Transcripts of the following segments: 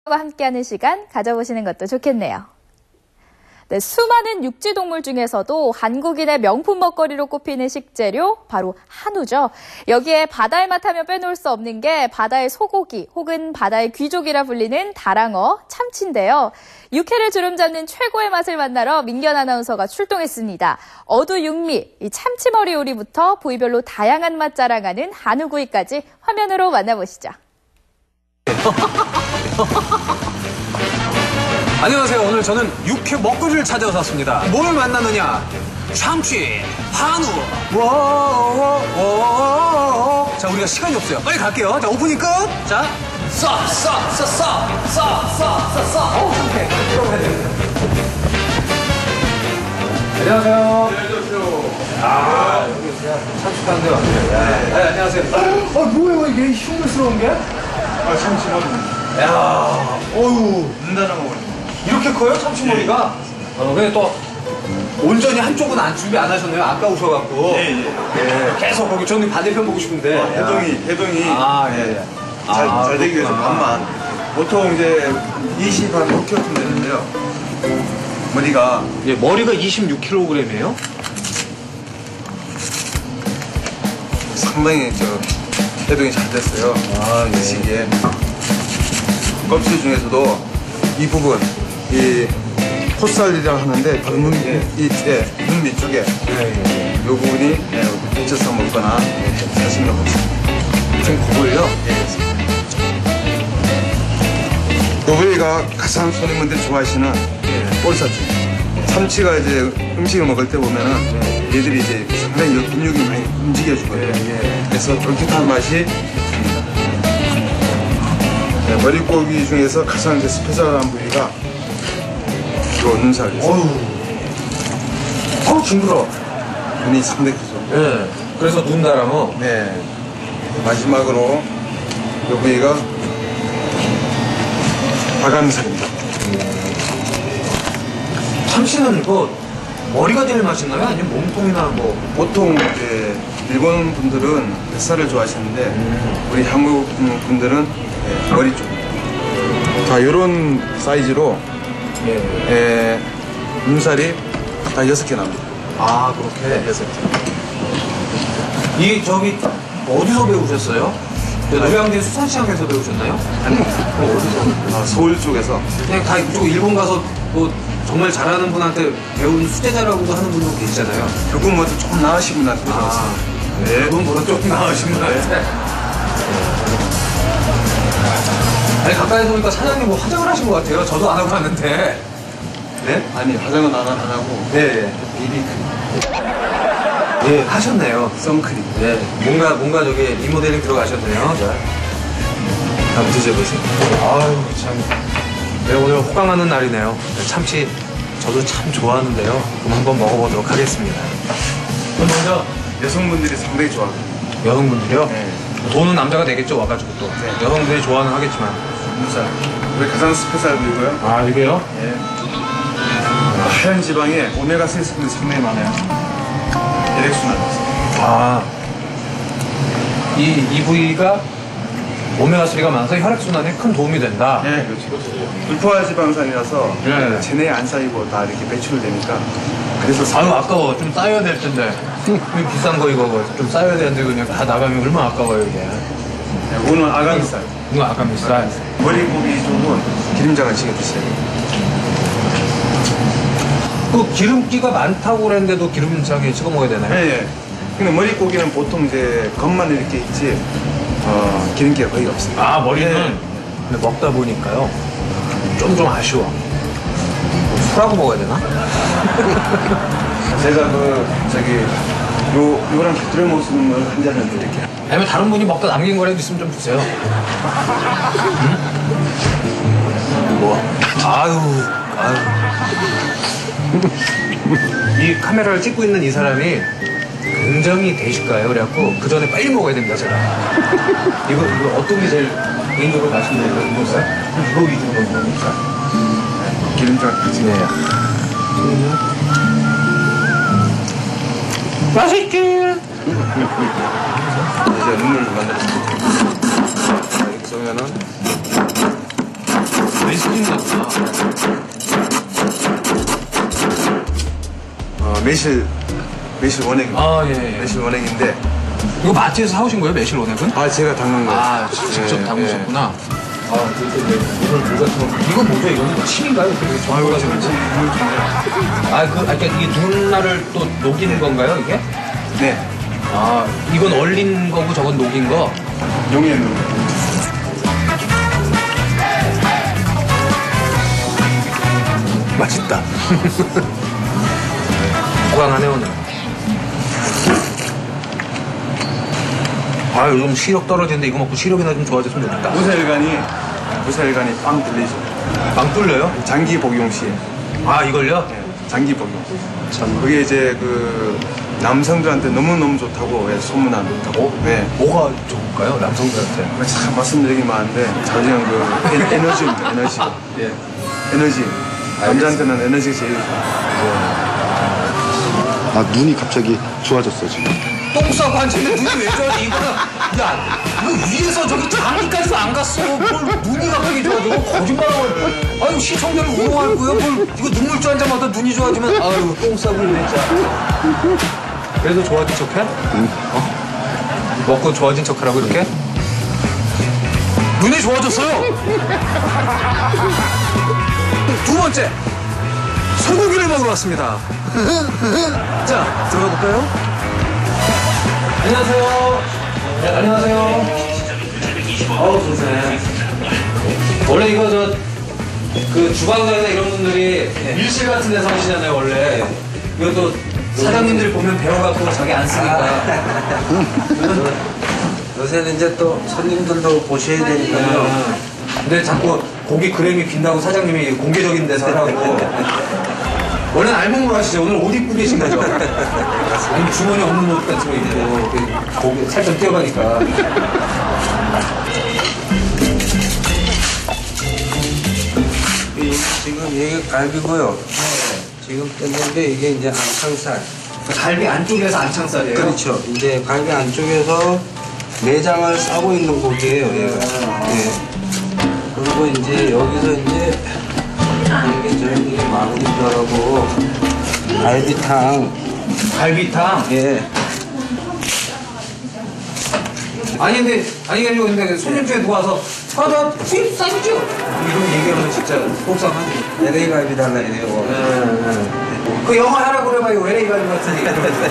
함께하는 시간 가져보시는 것도 좋겠네요. 네, 수많은 육지동물 중에서도 한국인의 명품 먹거리로 꼽히는 식재료 바로 한우죠. 여기에 바다의 맛 하면 빼놓을 수 없는 게 바다의 소고기 혹은 바다의 귀족이라 불리는 다랑어, 참치인데요. 육회를 주름 잡는 최고의 맛을 만나러 민견 아나운서가 출동했습니다. 어두 육미, 이 참치머리 요리부터 부위별로 다양한 맛 자랑하는 한우구이까지 화면으로 만나보시죠. 안녕하세요. 오늘 저는 육회 먹거리를 찾아서 왔습니다. 뭘 만나느냐? 참치, 한우. 자, 우리가 시간이 없어요. 빨리 갈게요. 자, 오프닝 끝. 자, 오케이. 들어가야 됩니다. 안녕하세요. 여기 참치 파는데 왔네요. 네, 안녕하세요. 뭐예요, 이게 흉물스러운 게? 참치머리. 야, 어휴. 눈다나 먹어요. 이렇게 커요? 참치머리가? 근데 또 온전히 한쪽은 준비 안 하셨네요. 아까우셔갖고. 예. 계속 거기 저는 반대편 보고 싶은데. 해동이. 예. 잘 되기 위해서 반만. 보통 이제 20한 6kg 되는데요. 머리가. 예, 머리가 26kg이에요? 상당히 해동이 잘 됐어요. 이 시기에. 껍질 중에서도 이 부분, 이 콧살이라고 하는데 바로 눈 밑쪽에 이 부분이 데쳐서 먹거나 사시미로 먹습니다. 지금 그걸요? 이 부위가 가장 손님분들이 좋아하시는 볼살중. 참치가 이제 음식을 먹을 때 보면은 얘들이 이제 상당히 근육이 많이 움직여주거든요. 그래서 쫄깃한 맛이 납니다. 머리고기 중에서 가장 스페셜한 부위가 요 눈살이에요. 어우, 징그러. 눈이 상당히 크죠. 네. 그래서 눈다랑어. 네. 마지막으로 요 부위가 바가미살입니다. 참치는 머리가 제일 맛있나요? 아니면 몸통이나 뭐? 보통 이제 일본 분들은 뱃살을 좋아하시는데 우리 한국 분들은 머리 쪽. 자, 요런 사이즈로 눈살이 다 6개 납니다. 아, 그렇게? 네, 6개. 이 어디서 배우셨어요? 노량진 수산시장에서 배우셨나요? 아니, 어디서? 서울 쪽에서. 그냥 다 이쪽 일본 가서 정말 잘하는 분한테 배운 수제자라고도 하는 분도 계시잖아요. 그분보다 조금 나으신 분한테 배웠어요. 네, 그분보다 조금 나으신 분한테. 아니, 가까이서 보니까 사장님 화장을 하신 것 같아요. 저도 안 하고 왔는데. 네? 아니, 화장은 안 하고. 네. 비비크림. 예, 하셨네요. 선크림. 네. 뭔가 저기 리모델링 들어가셨네요. 한번 드셔보세요. 아유, 참. 네, 오늘 호강하는 날이네요. 참치, 저도 참 좋아하는데요. 그럼 한번 먹어보도록 하겠습니다. 그럼 먼저, 여성분들이 상당히 좋아하거든요. 여성분들이요? 네. 돈은 남자가 내겠죠, 와가지고 또. 네. 여성분들이 좋아는 하겠지만. 눈살. 우리 가장 스페셜 부위고요. 아, 이게요? 예. 하얀 지방에 오메가3 성분이 상당히 많아요. 혈액순환. 아. 이 부위가 오메가3가 많아서 혈액순환에 큰 도움이 된다. 네, 그렇죠. 불포화 지방산이라서 네. 체내에 안 쌓이고 다 이렇게 배출되니까 그래서 아유, 아까워. 좀 쌓여야 될 텐데. 비싼 거 이거 좀 쌓여야 되는데 그냥 다 나가면 얼마나 아까워요, 이게. 네, 오늘 아가미살. 이거 아가미살. 머리고기 쪽은 기름장을 찍어 드셔야 돼요. 그 기름기가 많다고 그랬는데도 기름장에 찍어 먹어야 되나요? 예. 근데 머리고기는 보통 이제 겉만 이렇게 있지 기름기가 거의 없어요. 아, 머리는? 예. 근데 먹다 보니까요. 좀 아쉬워. 술하고 먹어야 되나? 제가 요랑 곁들여 먹는 걸 한 잔을 드릴게요. 아니면 다른 분이 먹다 남긴 거라도 있으면 좀 주세요. 응? 뭐? 아유. 이 카메라를 찍고 있는 이 사람이 굉장히 대식가예요. 그래갖고 그 전에 빨리 먹어야 됩니다, 제가. 이거 어떤 게 제일 개인적으로 맛있는 거예요? 이거 위주로 먹는 겁니까? 기름장 같이. 네. 맛있지? 이제 눈을 만들었습니다. 자, 이렇게 쏘면은 매실인 거구나. 매실 원액입니다. 아, 예, 예. 매실 원액인데 이거 마트에서 사오신 거예요, 매실 원액은? 제가 담근 거예요. 아, 직접 예, 담그셨구나. 아, 이건 물 같은 거. 이건 뭐죠? 이거는 침인가요? 이거 지금 그러니까 이게 눈알을 또 녹이는 건가요, 이게? 네. 아, 이건 얼린 거고 저건 녹인 거? 용의 눈. 맛있다. 호강하네, 오늘. 아, 요즘 시력 떨어지는데 이거 먹고 시력이나 좀 좋아졌으면 좋겠다. 부사일간이 빵 뚫리죠. 빵 뚫려요? 장기 복용 시에. 아, 이걸요? 네, 장기 복용. 참 그게 이제 그 남성들한테 너무너무 좋다고 소문난다고. 네. 뭐가 좋을까요, 남성들한테? 참 말씀드리기 많은데 자주한 그 에너지입니다. 에너지. 예. 에너지. 남자한테는 에너지가 제일 좋아요. 눈이 갑자기 좋아졌어, 지금. 똥 싸고 앉았는데 눈이 왜 좋아져? 이거는, 야, 이거 위에서 저기 장기까지도 안 갔어. 뭘 눈이 갑자기 좋아져? 거짓말하고. 아유, 시청자를 우롱할 거야. 이거 눈물주 한 잔마다 눈이 좋아지면, 아유, 똥 싸고 있네, 진짜. 그래서 좋아진 척해? 응. 먹고 좋아진 척하라고 이렇게? 눈이 좋아졌어요. 두 번째, 소고기를 먹으러 왔습니다. 자, 들어가 볼까요? 안녕하세요. 네, 안녕하세요. 어우, 좋네. 원래 이거 그 주방장이나 이런 분들이 밀실 같은 데서 하시잖아요, 원래. 이것도 사장님들이 보면 배워갖고 자기 안 쓰니까. 요새는 이제 또 손님들도 보셔야 되니까요. 근데 자꾸 고기 그램이 빈다고 사장님이 공개적인 데서 하라고. 원래는 알몸으로 하시죠. 오늘 옷 입고 계신 거죠? 아니, 주머니 없는 옷 같은 거 입고, 이렇게 고기 살짝 뛰어가니까. 지금 이게 갈비고요. 지금 떴는데 이게 이제 안창살. 갈비 안쪽에서 안창살이에요? 그렇죠. 이제 갈비 안쪽에서 내장을 싸고 있는 고기예요. 얘가. 예. 그리고 이제 여기서 이제 이게 저희 마무리 들어가고 갈비탕. 갈비탕? 예. 아니 근데 손님 중에 누가 와서 저 수입 싸주죠? 이런 얘기하면 진짜 속상하지. LA 갈비 달라 이래요. 그 영어 하라고 그래봐요. LA 갈비 같으니.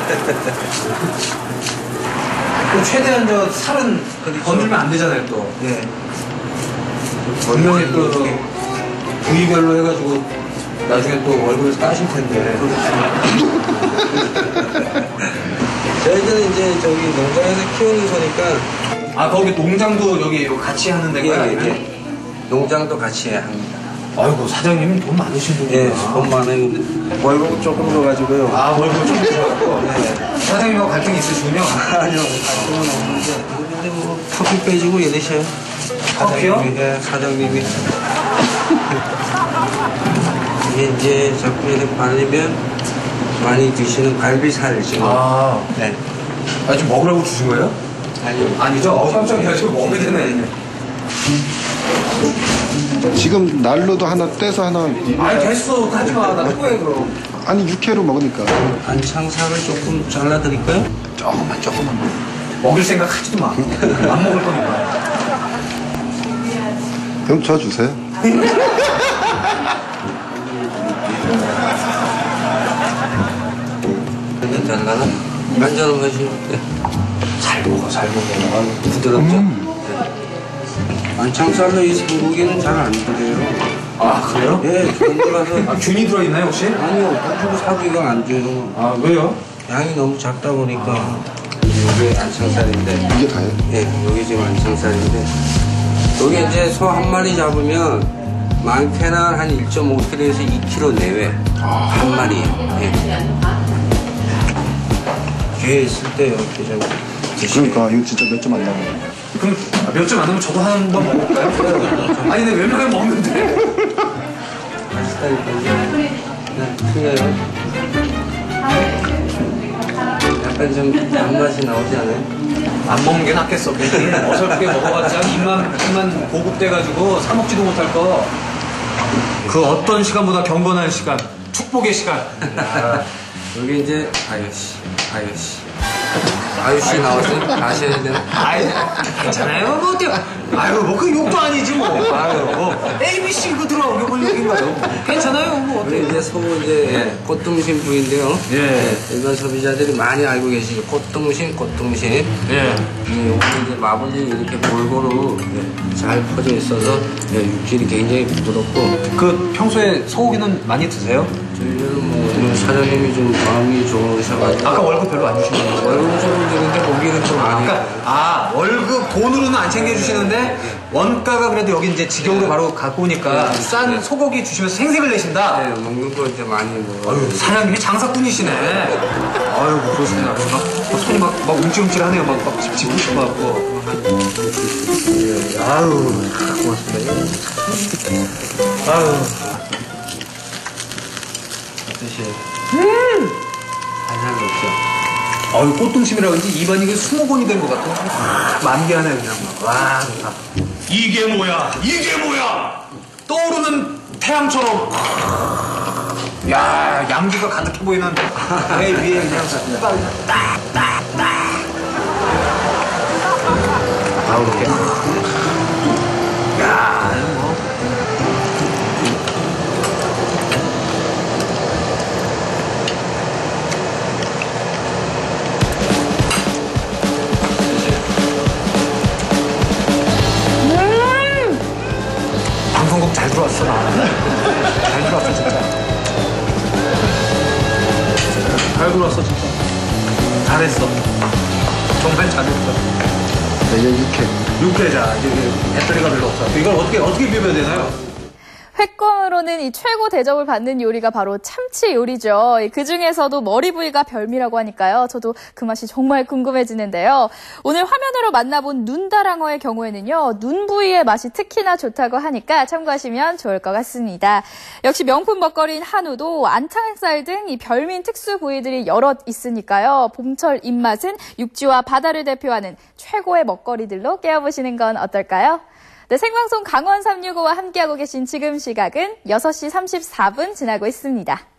또 최대한 살은 건들면 안 되잖아요, 또. 예. 분명히 또 부위별로 해가지고 나중에 또 얼굴에서 까실 텐데. 저희들은 이제 저기 농장에서 키우는 소니까. 아, 거기 농장도 여기 같이 하는 데가 예. 농장도 같이 합니다. 아이고, 사장님은 돈 많으신 분이구나. 예, 돈 많아요. 월급 조금 줘가지고요. 아, 월급 좀 주셔갖고. 네. 사장님하고 갈등이 있으시군요. 아니요, 갈등은 없는데. 근데 뭐, 커피 빼주고 이러셔요. 커피요? 예, 사장님이. 이게 이제 자꾸 이렇게 발리면 많이 드시는 갈비살 지금. 아, 네. 좀 먹으라고 주신 거예요? 아니요. 아니죠? 깜짝이야. 지금 먹게 되네. 지금 날로도 하나 떼서 하나. 아니, 됐어. 하지 마. 나 후회, 그럼. 아니, 육회로 먹으니까. 안창살을 조금 잘라드릴까요? 조금만. 먹을 생각 하지도 마. 안 먹을 거니까. 그럼 저 주세요. 근데 잘라나? 안전한 것이. 네. 잘 먹어. 부드럽죠? 네. 안창살로 이 소고기는 잘 안 들어요. 아, 그래요? 예, 돈들어서. 아, 균이 들어있나요, 혹시? 아니요, 돈 주고 사도 이건 안 줘요. 아, 왜요? 양이 너무 작다 보니까. 이게 안창살인데. 이게 다예요. 예, 여기 지금 안창살인데. 여기 이제 소 한 마리 잡으면 많게는 한 1.5kg에서 2kg 내외. 한 마리에. 예. 뒤에 있을 때 이렇게 좀 드시면. 그러니까 이거 진짜 몇 점 안 나와요. 그럼 몇 점 안 하면 저도 한 번 먹을까요? 아니, 근데 웬만하면 먹는데. 맛있다니까. 네, 틀려요. 약간 좀 단맛이 나오지 않아요? 안 먹는 게 낫겠어. 괜히 어설프게 먹어봤자 입만 고급돼가지고 사 먹지도 못할 거. 그 어떤 시간보다 경건한 시간, 축복의 시간. 여기 이제 아유씨 나왔어요? 다시 해야 되나? 아이, 괜찮아요. 뭐 어때요? 아유, 뭐 그 욕도 아니지 뭐. 아유, 뭐 ABC 이거 들어오게 뭘 욕인가요? 괜찮아요. 뭐 어때요? 이제 소 이제 꽃등심 부위인데요. 예. 일반 소비자들이 많이 알고 계시죠. 꽃등심. 예. 요거 이제 마블링이 이렇게 골고루 잘 퍼져 있어서 육질이 굉장히 부드럽고 그 평소에 소고기는 많이 드세요? 저희는 뭐 오늘 사장님이 좀 마음이 좋으셔가지고 아까 월급 별로 안 주시는 거예요? 월급은 좀 드는데 고기는 좀 많이 월급 돈으로는 안 챙겨주시는데 원가가 그래도 여기 이제 직영으로 바로 갖고 오니까 싼 소고기 주시면서 생색을 내신다? 네, 먹는 거 이제 많이 먹어요. 아유, 사장님이 장사꾼이시네. 아유, 그렇습니다. 막 손이 막 움찔움찔하네요. 막 짚고 싶어갖고. 아유, 고맙습니다. 아유. 어떠세요? 살살 먹죠. 아유, 꽃등심이라 그런지 입안이 20번이 된 것 같아. 만개하네, 그냥. 와, 좋다. 이게 뭐야? 떠오르는 태양처럼. 야, 양기가 가득해 보이는 배 위에 그냥 숟가락이 딱. 아우, 이렇게. 야, 뭐. 방송국 잘 들어왔어, 나. 잘 들어왔어, 진짜. 잘 들어왔어, 진짜. 잘했어. 정말 잘했어. 이게 육회. 육회자. 이게 배터리가 별로 없어. 이걸 어떻게 비벼야 되나요? 횟감으로는 이 최고 대접을 받는 요리가 바로 참치 요리죠. 그 중에서도 머리 부위가 별미라고 하니까요. 저도 그 맛이 정말 궁금해지는데요. 오늘 화면으로 만나본 눈다랑어의 경우에는요. 눈 부위의 맛이 특히나 좋다고 하니까 참고하시면 좋을 것 같습니다. 역시 명품 먹거리인 한우도 안창살 등 이 별미인 특수 부위들이 여럿 있으니까요. 봄철 입맛은 육지와 바다를 대표하는 최고의 먹거리들로 깨워보시는 건 어떨까요? 네, 생방송 강원 365와 함께하고 계신 지금 시각은 6시 34분 지나고 있습니다.